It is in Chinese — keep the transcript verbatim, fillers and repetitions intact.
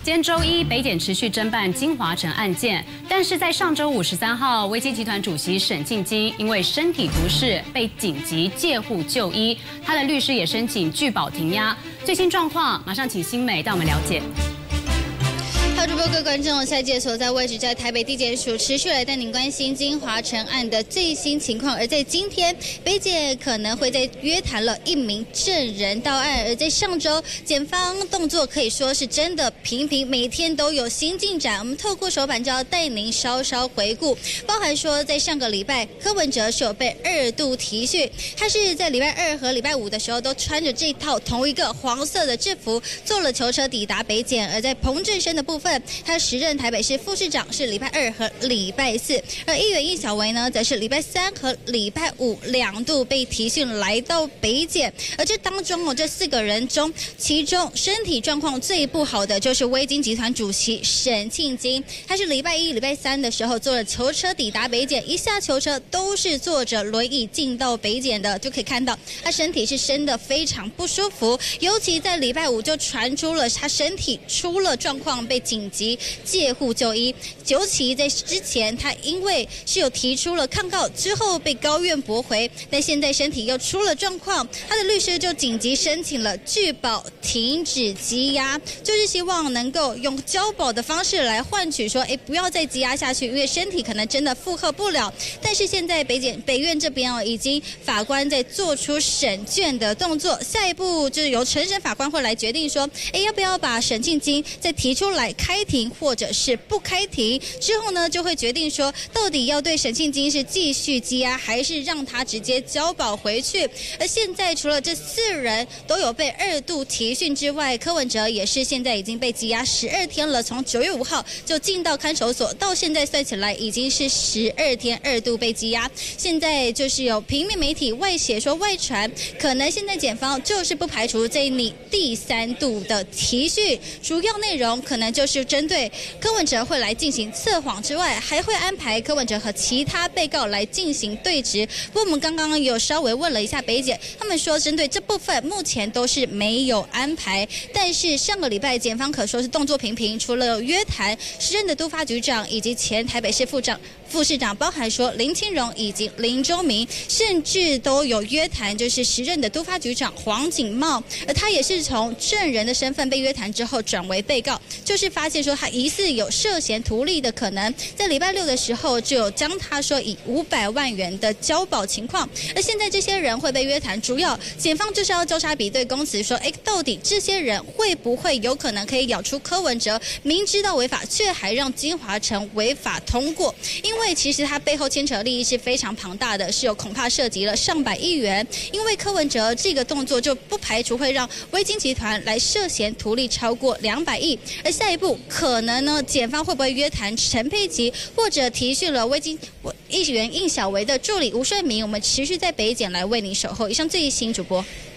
今天周一，北检持续侦办金华城案件，但是在上周五十三号，威基集团主席沈庆金因为身体不适被紧急戒护就医，他的律师也申请拒保停押。最新状况，马上请新美带我们了解。 好，主播各位观众，下届所在位置在台北地检署，持续来带您关心金华城案的最新情况。而在今天，北检可能会在约谈了一名证人到案。而在上周，检方动作可以说是真的频频，每天都有新进展。我们透过手板就要带您稍稍回顾，包含说在上个礼拜，柯文哲是有被二度提讯，他是在礼拜二和礼拜五的时候都穿着这套同一个黄色的制服，坐了囚车抵达北检。而在彭振声的部分， 他时任台北市副市长，是礼拜二和礼拜四，而议员应小维呢，则是礼拜三和礼拜五两度被提讯来到北检。而这当中哦，这四个人中，其中身体状况最不好的就是威金集团主席沈庆金，他是礼拜一、礼拜三的时候坐了囚车抵达北检，一下囚车都是坐着轮椅进到北检的，就可以看到他身体是真的非常不舒服，尤其在礼拜五就传出了他身体出了状况，被紧急 戒护就医，尤其在之前，他因为是有提出了抗告，之后被高院驳回，但现在身体又出了状况，他的律师就紧急申请了拒保停止羁押，就是希望能够用交保的方式来换取说，哎，不要再羁押下去，因为身体可能真的负荷不了。但是现在北检北院这边哦，已经法官在做出审卷的动作，下一步就是由承审法官会来决定说，哎，要不要把沈庆金再提出来开庭， 或者是不开庭之后呢，就会决定说，到底要对沈庆金是继续羁押，还是让他直接交保回去。而现在除了这四人都有被二度提讯之外，柯文哲也是现在已经被羁押十二天了，从九月五号就进到看守所，到现在算起来已经是十二天二度被羁押。现在就是有平面媒体外写说外传，可能现在检方就是不排除这你第三度的提讯，主要内容可能就是针对 柯文哲会来进行测谎之外，还会安排柯文哲和其他被告来进行对质。不过我们刚刚有稍微问了一下北检，他们说针对这部分目前都是没有安排。但是上个礼拜检方可说是动作频频，除了约谈时任的督发局长以及前台北市副长、副市长，包含说林清荣以及林周明，甚至都有约谈，就是时任的督发局长黄景茂，而他也是从证人的身份被约谈之后转为被告，就是发现说他疑似 有涉嫌图利的可能，在礼拜六的时候就有将他说以五百万元的交保情况，而现在这些人会被约谈，主要检方就是要交叉比对供词，说，哎，到底这些人会不会有可能可以咬出柯文哲明知道违法，却还让金华城违法通过？因为其实他背后牵扯利益是非常庞大的，是有恐怕涉及了上百亿元。因为柯文哲这个动作就不排除会让威金集团来涉嫌图利超过两百亿，而下一步可能呢， 检方会不会约谈陈佩琪，或者提讯了威金议员应小维的助理吴顺明？我们持续在北检来为您守候。以上最新主播。